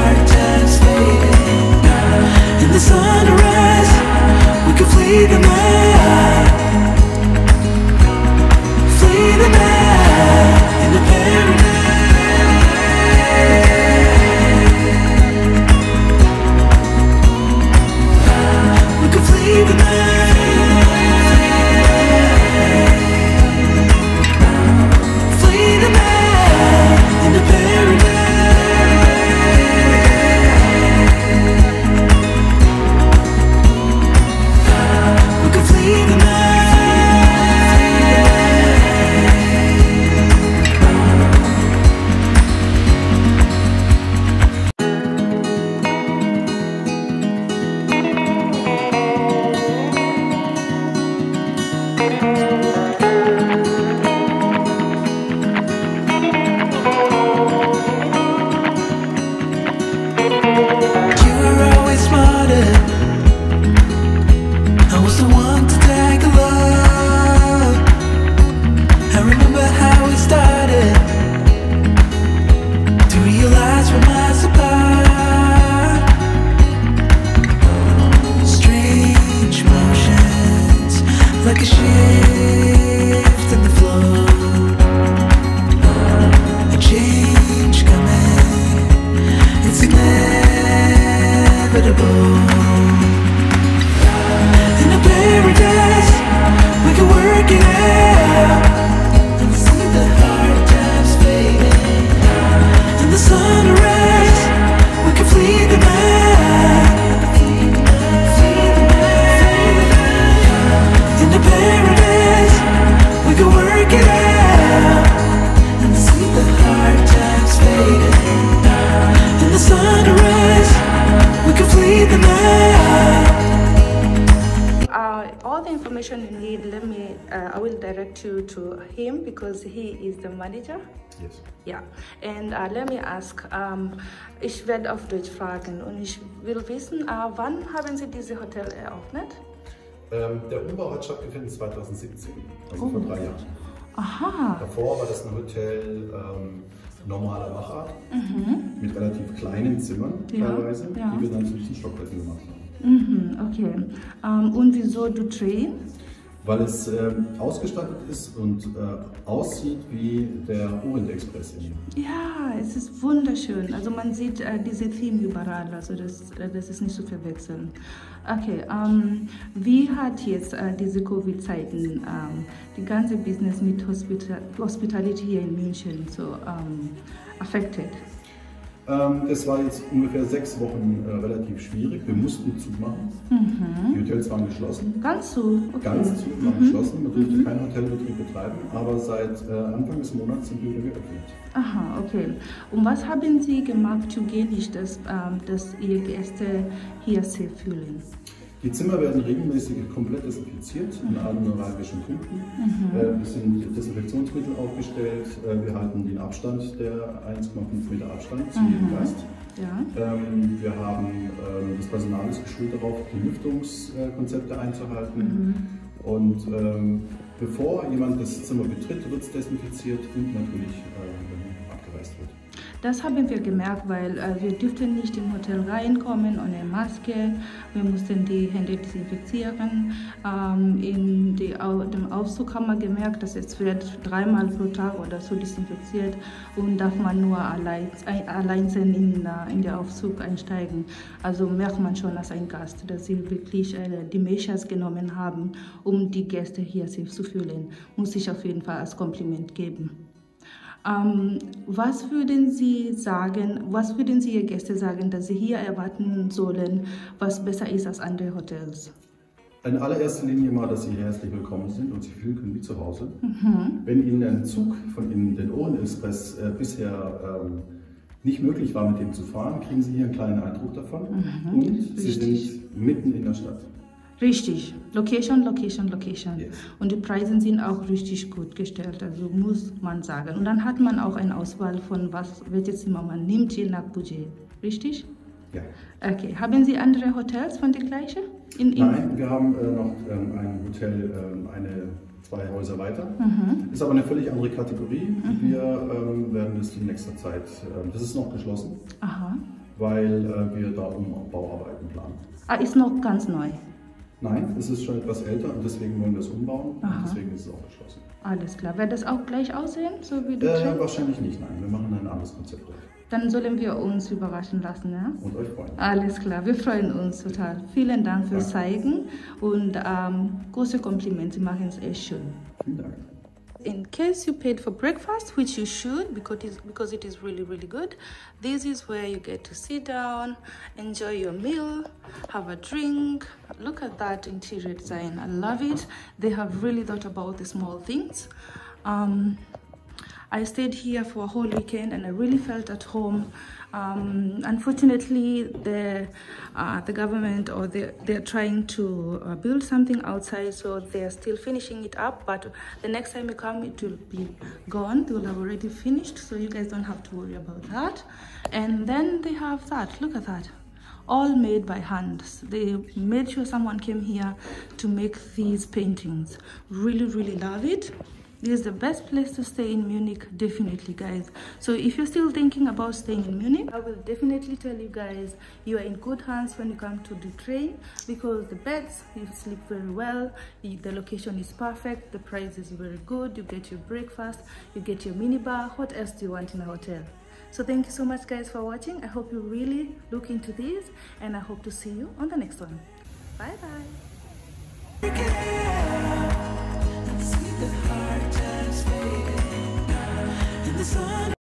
hard times fading. In the sunrise, we could flee the night. Flee the night into paradise. We could flee the night. Flee the night into paradise. We could flee the night. You were always smarter. I was the one to tag along. I remember how we started to realize we're miles apart. Strange motions, like a shift in the flow. A change coming, it's inevitable. In a paradise, we can work it out and see the hard times fading. In the sunrise, we can flee the night. Flee the night. In a paradise, we can work it out and see the hard times fading. In the sunrise, we can flee the night. All the information you need, I will direct you to him because he is the manager. Yes. Ja, und let me ask, ich werde auf Deutsch fragen und ich will wissen, wann haben Sie dieses Hotel eröffnet? Der Umbau hat stattgefunden 2017, also vor 3 Jahren. Aha. Davor war das ein Hotel normaler Machart, mit relativ kleinen Zimmern teilweise, die wir dann zu diesen Stockbetten gemacht haben. Okay. Und wieso du Train? Weil es ausgestattet ist und aussieht wie der Orient Express. Ja, es ist wunderschön. Also man sieht diese Theme überall, also das ist nicht zu verwechseln. Okay, wie hat jetzt diese Covid-Zeiten die ganze Business mit Hospitality hier in München so affected? Das war jetzt ungefähr 6 Wochen relativ schwierig. Wir mussten zumachen. Die Hotels waren geschlossen. Ganz zu? Okay. Ganz zu, waren geschlossen. Man durfte keinen Hotelbetrieb betreiben, aber seit Anfang des Monats sind wir wieder geöffnet. Aha, okay. Und was haben Sie gemacht, hygienisch, dass Ihre Gäste hier safe fühlen? Die Zimmer werden regelmäßig komplett desinfiziert in allen neuralgischen Punkten. Wir sind Desinfektionsmittel aufgestellt. Wir halten den Abstand, der 1,5 Meter Abstand zu jedem Gast. Ja. Wir haben das Personal ist geschult darauf, die Lüftungskonzepte einzuhalten. Und bevor jemand das Zimmer betritt, wird es desinfiziert und natürlich abgereist wird. Das haben wir gemerkt, weil wir dürften nicht im Hotel reinkommen ohne Maske. Wir mussten die Hände desinfizieren. In dem Aufzug haben wir gemerkt, dass es wird 3-mal pro Tag oder so desinfiziert und darf man nur allein in den Aufzug einsteigen. Also merkt man schon als ein Gast, dass sie wirklich die Measures genommen haben, um die Gäste hier safe zu fühlen. Muss ich auf jeden Fall als Kompliment geben. Was würden Sie Ihren Gästen sagen, dass sie hier erwarten sollen, was besser ist als andere Hotels? In allererster Linie mal, dass Sie herzlich willkommen sind und sich fühlen können wie zu Hause. Wenn Ihnen ein Zug von Ihnen, den Orient Express, bisher nicht möglich war, mit dem zu fahren, kriegen Sie hier einen kleinen Eindruck davon. Und Sie sind mitten in der Stadt. Richtig. Location, Location, Location. Yes. Und die Preise sind auch richtig gut gestellt, also muss man sagen. Und dann hat man auch eine Auswahl von welches Zimmer man nimmt, je nach Budget. Richtig? Ja. Okay. Haben Sie andere Hotels von der gleichen? Nein, wir haben noch ein Hotel, 2 Häuser weiter. Ist aber eine völlig andere Kategorie. Wir werden das in nächster Zeit, das ist noch geschlossen. Aha. weil wir da Umbauarbeiten planen. Ah, ist noch ganz neu. Nein, es ist schon etwas älter und deswegen wollen wir es umbauen. Und deswegen ist es auch geschlossen. Alles klar. Wird das auch gleich aussehen, so wie du trägst? Wahrscheinlich nicht, nein. Wir machen ein anderes Konzept. Dann sollen wir uns überraschen lassen, ja? Und euch freuen. Alles klar, wir freuen uns total. Vielen Dank fürs Zeigen und große Komplimente, Sie machen es echt schön. Vielen Dank. In case you paid for breakfast, which you should because it is really, really good, this is where you get to sit down, enjoy your meal, have a drink. Look at that interior design. I love it. They have really thought about the small things. I stayed here for a whole weekend and I really felt at home. Unfortunately, the government or they're trying to build something outside, so they're still finishing it up. But the next time you come, it will be gone. They will have already finished, so you guys don't have to worry about that. And then they have that. Look at that. All made by hand. They made sure someone came here to make these paintings. Really, really love it. This is the best place to stay in Munich, definitely, guys. So if you're still thinking about staying in Munich, I will definitely tell you guys you are in good hands when you come to the train, because the beds, you sleep very well, the location is perfect, the price is very good, you get your breakfast, you get your minibar. What else do you want in a hotel? So thank you so much, guys, for watching. I hope you really look into this, and I hope to see you on the next one. Bye bye.